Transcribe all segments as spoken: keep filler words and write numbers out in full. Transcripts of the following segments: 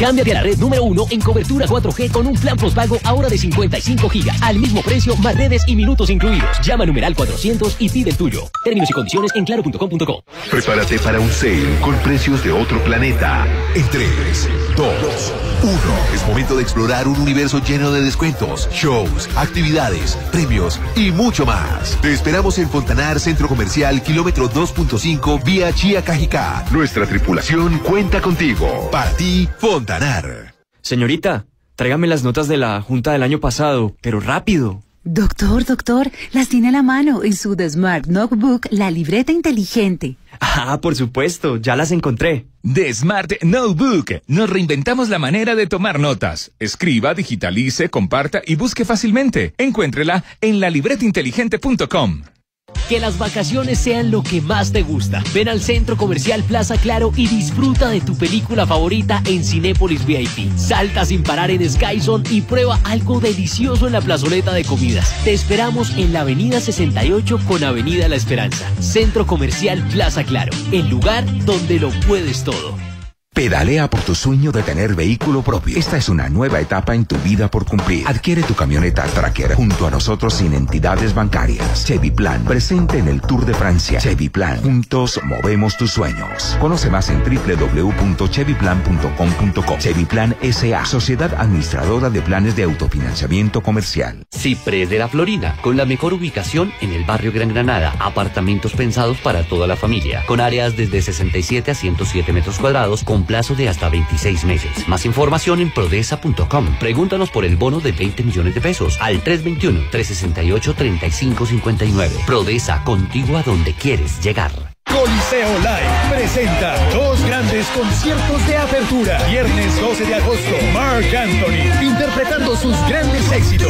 Cámbiate a la red número uno en cobertura cuatro G con un plan postpago ahora de cincuenta y cinco gigas. Al mismo precio, más redes y minutos incluidos. Llama a numeral cuatrocientos y pide el tuyo. Términos y condiciones en claro punto com punto co. Prepárate para un sale con precios de otro planeta. En tres, dos, uno. Es momento de explorar un universo lleno de descuentos, shows, actividades, premios y mucho más. Te esperamos en Fontanar, Centro Comercial, kilómetro dos punto cinco, vía Chía Cajicá. Nuestra tripulación cuenta contigo. Para ti, Fontanar. Señorita, tráigame las notas de la junta del año pasado, pero rápido. Doctor, doctor, las tiene a la mano en su The Smart Notebook, la libreta inteligente. Ah, por supuesto, ya las encontré. The Smart Notebook. Nos reinventamos la manera de tomar notas. Escriba, digitalice, comparta y busque fácilmente. Encuéntrela en la libreta inteligente punto com. Que las vacaciones sean lo que más te gusta. Ven al Centro Comercial Plaza Claro y disfruta de tu película favorita en Cinépolis V I P. Salta sin parar en Skyzone y prueba algo delicioso en la plazoleta de comidas. Te esperamos en la avenida sesenta y ocho con avenida La Esperanza. Centro Comercial Plaza Claro, el lugar donde lo puedes todo. Pedalea por tu sueño de tener vehículo propio. Esta es una nueva etapa en tu vida por cumplir. Adquiere tu camioneta Tracker junto a nosotros sin entidades bancarias. Chevy Plan, presente en el Tour de Francia. Chevy Plan, juntos movemos tus sueños. Conoce más en doble u doble u doble u punto chevy plan punto com punto co. Chevy Plan S A, Sociedad Administradora de Planes de Autofinanciamiento Comercial. Ciprés de la Florida, con la mejor ubicación en el barrio Gran Granada. Apartamentos pensados para toda la familia, con áreas desde sesenta y siete a ciento siete metros cuadrados, con plazo de hasta veintiséis meses. Más información en prodesa punto com. Pregúntanos por el bono de veinte millones de pesos al tres dos uno, tres seis ocho, tres cinco cinco nueve. Prodesa, contigo a donde quieres llegar. Coliseo Live presenta dos grandes conciertos de apertura. Viernes doce de agosto, Marc Anthony interpretando sus grandes éxitos.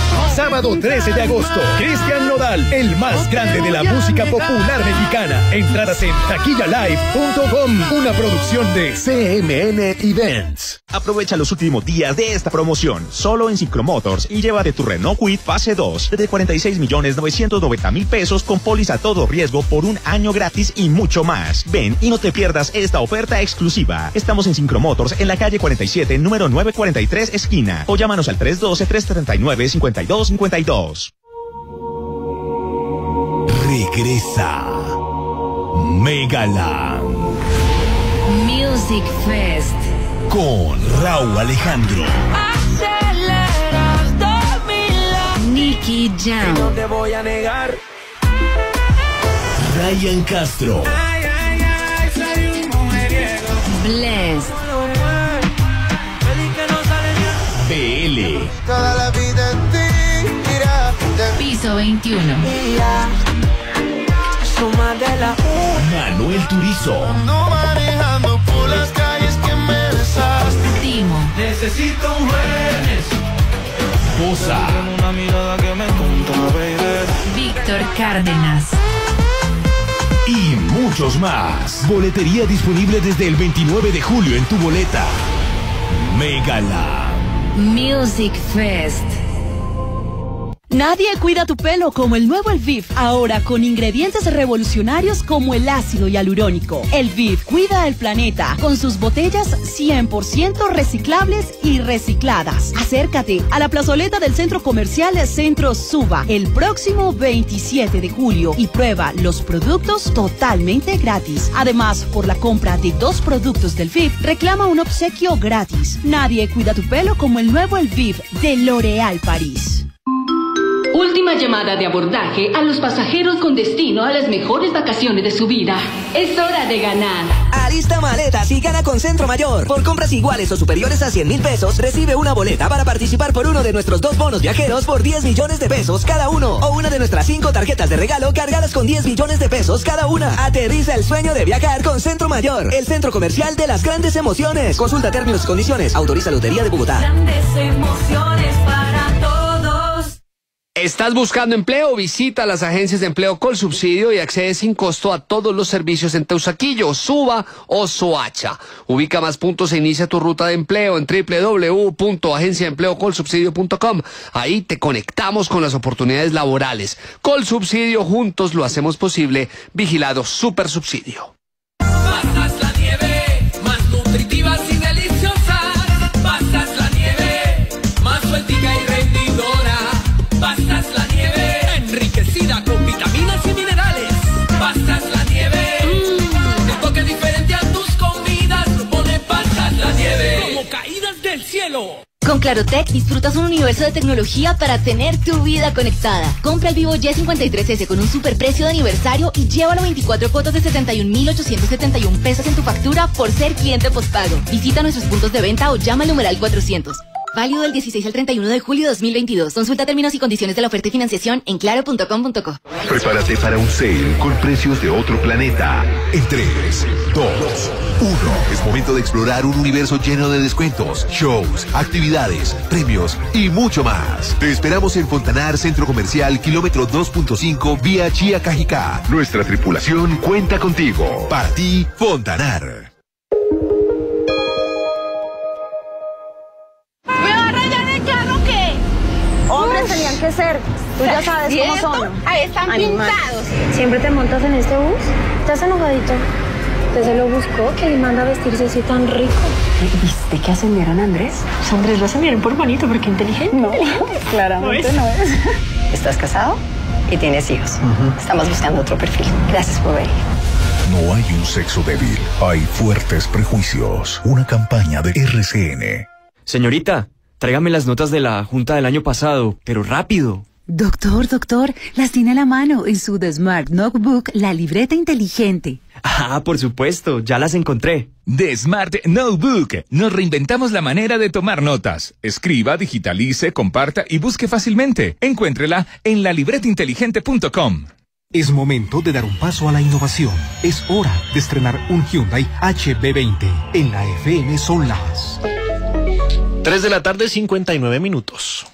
Sábado trece de agosto, Cristian Nodal, el más grande de la música popular mexicana. Entradas en taquilla live punto com, una producción de C M N Events. Aprovecha los últimos días de esta promoción, solo en Syncromotors, y llévate tu Renault Kwid Fase dos de cuarenta y seis millones novecientos noventa mil pesos con póliza a todo riesgo por un año gratis y mucho más. Ven y no te pierdas esta oferta exclusiva. Estamos en Syncromotors en la calle cuarenta y siete, número novecientos cuarenta y tres, esquina, o llámanos al tres uno dos, tres tres nueve, cinco dos cinco dos. Regresa Megaland Music Fest con Raúl Alejandro, Nicky Jam, no te voy a negar, Ryan Castro, ay, ay, ay, soy un mujeriego, Blessed, B L, toda la vida en ti, mira, Piso veintiuno, suma de la Manuel Turizo, no manejando por las calles que me besaste. Timo, Necesito un jueves, Bosa, una mirada que me conta, baby. Víctor Cárdenas. y muchos más. Boletería disponible desde el veintinueve de julio en tu boleta. Megaland Music Fest. Nadie cuida tu pelo como el nuevo Elvive, ahora con ingredientes revolucionarios como el ácido hialurónico. Elvive cuida el planeta con sus botellas cien por ciento reciclables y recicladas. Acércate a la plazoleta del Centro Comercial Centro Suba el próximo veintisiete de julio y prueba los productos totalmente gratis. Además, por la compra de dos productos del Elvive, reclama un obsequio gratis. Nadie cuida tu pelo como el nuevo Elvive de L'Oréal París. Última llamada de abordaje a los pasajeros con destino a las mejores vacaciones de su vida. Es hora de ganar. Alista maletas y gana con Centro Mayor. Por compras iguales o superiores a cien mil pesos, recibe una boleta para participar por uno de nuestros dos bonos viajeros por diez millones de pesos cada uno. O una de nuestras cinco tarjetas de regalo cargadas con diez millones de pesos cada una. Aterriza el sueño de viajar con Centro Mayor, el centro comercial de las grandes emociones. Consulta términos y condiciones. Autoriza Lotería de Bogotá. Grandes emociones para todos. ¿Estás buscando empleo? Visita las agencias de empleo Colsubsidio y accede sin costo a todos los servicios en Teusaquillo, Suba o Soacha. Ubica más puntos e inicia tu ruta de empleo en doble u doble u doble u punto agencia de empleo colsubsidio punto com. Ahí te conectamos con las oportunidades laborales. Colsubsidio, juntos lo hacemos posible. Vigilado Supersubsidio. Pasas la nieve, más nutritivas y deliciosas. ¡Llévalo! Con Clarotec disfrutas un universo de tecnología para tener tu vida conectada. Compra el Vivo Y cincuenta y tres ese con un superprecio de aniversario y llévalo veinticuatro cuotas de setenta y un mil ochocientos setenta y un pesos en tu factura por ser cliente postpago. Visita nuestros puntos de venta o llama al numeral cuatrocientos. Válido del dieciséis al treinta y uno de julio de dos mil veintidós. Consulta términos y condiciones de la oferta y financiación en claro punto com punto co. Prepárate para un sale con precios de otro planeta. En tres, dos, uno. Es momento de explorar un universo lleno de descuentos, shows, actividades, premios y mucho más. Te esperamos en Fontanar, Centro Comercial, kilómetro dos punto cinco, vía Chía Cajicá. Nuestra tripulación cuenta contigo. Para ti, Fontanar. Hombres tenían que ser, tú ya sabes cómo son. Ahí están Animal. pintados. ¿Siempre te montas en este bus? ¿Estás enojadito? ¿Usted se lo buscó? ¿Que le manda a vestirse así tan rico? ¿Viste que ascendieron a Andrés? Pues Andrés lo ascendieron por bonito, porque inteligente. No, claramente no es. No es. Estás casado y tienes hijos. Uh-huh. Estamos buscando otro perfil. Gracias por venir. No hay un sexo débil, hay fuertes prejuicios. Una campaña de R C N. Señorita, tráigame las notas de la junta del año pasado, pero rápido. Doctor, doctor, las tiene a la mano en su The Smart Notebook, la libreta inteligente. Ah, por supuesto, ya las encontré. The Smart Notebook. Nos reinventamos la manera de tomar notas. Escriba, digitalice, comparta y busque fácilmente. Encuéntrela en la libreta inteligente punto com. Es momento de dar un paso a la innovación. Es hora de estrenar un Hyundai H B veinte. En la F M son las tres de la tarde, cincuenta y nueve minutos.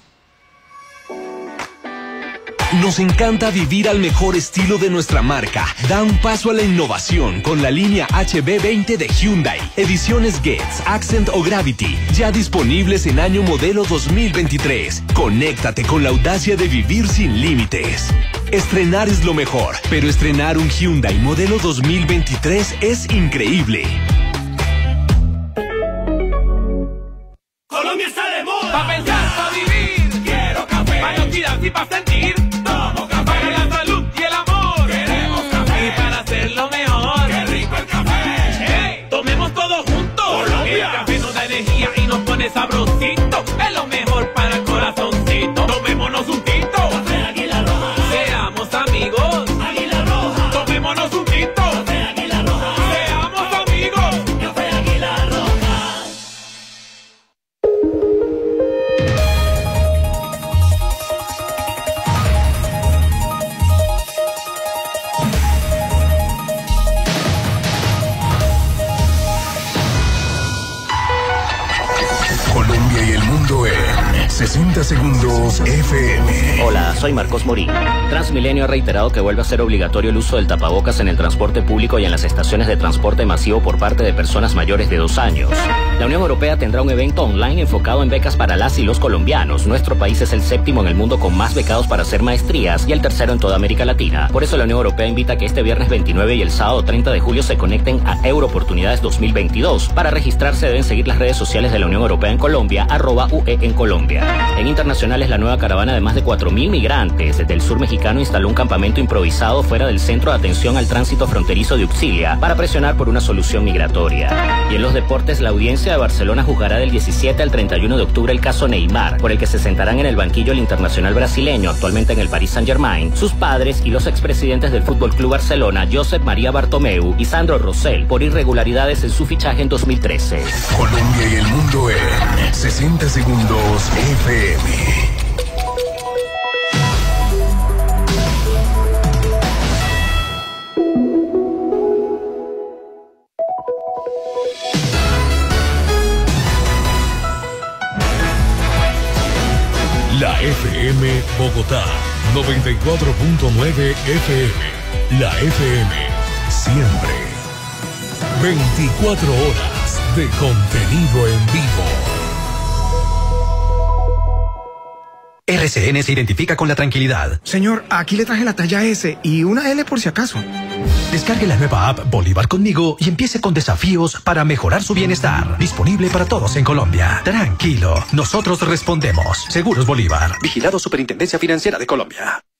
Nos encanta vivir al mejor estilo de nuestra marca. Da un paso a la innovación con la línea H B veinte de Hyundai. Ediciones Getz, Accent o Gravity. Ya disponibles en año modelo dos mil veintitrés. Conéctate con la audacia de vivir sin límites. Estrenar es lo mejor, pero estrenar un Hyundai modelo dos mil veintitrés es increíble. Colombia está de moda. Pa' pensar, pa' vivir. Quiero café. Pa' no tirar y pa' sentir. Tomo café. Para la salud y el amor. Queremos café. Y para hacerlo mejor. Qué rico el café. Hey, tomemos todos juntos. Colombia. El café nos da energía y nos pone sabrosito. Es lo mejor para el corazoncito. Tomémonos un tinto. Café Águila Roja. Seamos amigos. Águila Roja. Tomémonos un tinto. Café Águila Roja. Seamos amigos. Café Águila Roja. Colombia y el mundo en sesenta segundos F M. Hola, soy Marcos Morín. Transmilenio ha reiterado que vuelve a ser obligatorio el uso del tapabocas en el transporte público y en las estaciones de transporte masivo por parte de personas mayores de dos años. La Unión Europea tendrá un evento online enfocado en becas para las y los colombianos. Nuestro país es el séptimo en el mundo con más becados para hacer maestrías y el tercero en toda América Latina. Por eso la Unión Europea invita a que este viernes veintinueve y el sábado treinta de julio se conecten a Eurooportunidades dos mil veintidós. Para registrarse deben seguir las redes sociales de la Unión Europea en Colombia, arroba U E en Colombia. En internacionales, la nueva caravana de más de cuatro mil migrantes desde el sur mexicano instaló un campamento improvisado fuera del Centro de Atención al Tránsito Fronterizo de Uxilia para presionar por una solución migratoria. Y en los deportes, la audiencia de Barcelona juzgará del diecisiete al treinta y uno de octubre el caso Neymar, por el que se sentarán en el banquillo el internacional brasileño, actualmente en el Paris Saint-Germain, sus padres y los expresidentes del Fútbol Club Barcelona, Josep María Bartomeu y Sandro Rosell, por irregularidades en su fichaje en dos mil trece. Colombia y el mundo en sesenta segundos F M. La F M Bogotá, noventa y cuatro punto nueve F M. La F M, siempre. veinticuatro horas de contenido en vivo. R C N se identifica con la tranquilidad. Señor, aquí le traje la talla S y una L por si acaso. Descargue la nueva app Bolívar Conmigo y empiece con desafíos para mejorar su bienestar. Disponible para todos en Colombia. Tranquilo, nosotros respondemos. Seguros Bolívar. Vigilado Superintendencia Financiera de Colombia.